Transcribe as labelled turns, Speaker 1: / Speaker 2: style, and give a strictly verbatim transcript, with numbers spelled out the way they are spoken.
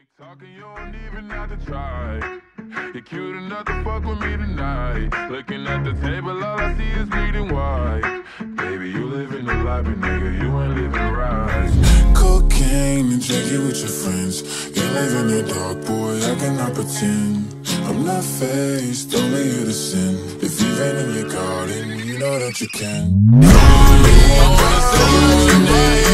Speaker 1: Talking, you don't even have to try. You're cute enough to fuck with me tonight. Looking at the table, all I see is bleeding white. Baby, you living the life, but nigga, you ain't living right.
Speaker 2: Cocaine and drinking with your friends. You live in the dark, boy, I cannot pretend. I'm not faced, only here to sin. If you've been in your garden, you know that you can. I wanna say your name.